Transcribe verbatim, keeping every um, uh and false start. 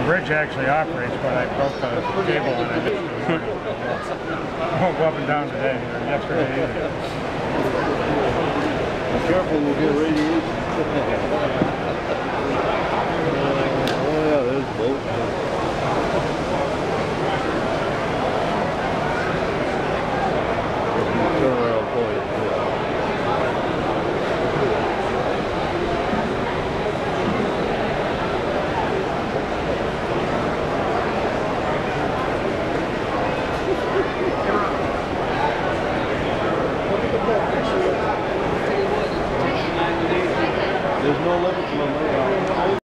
bridge actually operates, but I broke the cable and I didn't. I won't go up and down today, or yesterday either. Be careful, we'll get radiation. Oh yeah, there's boats.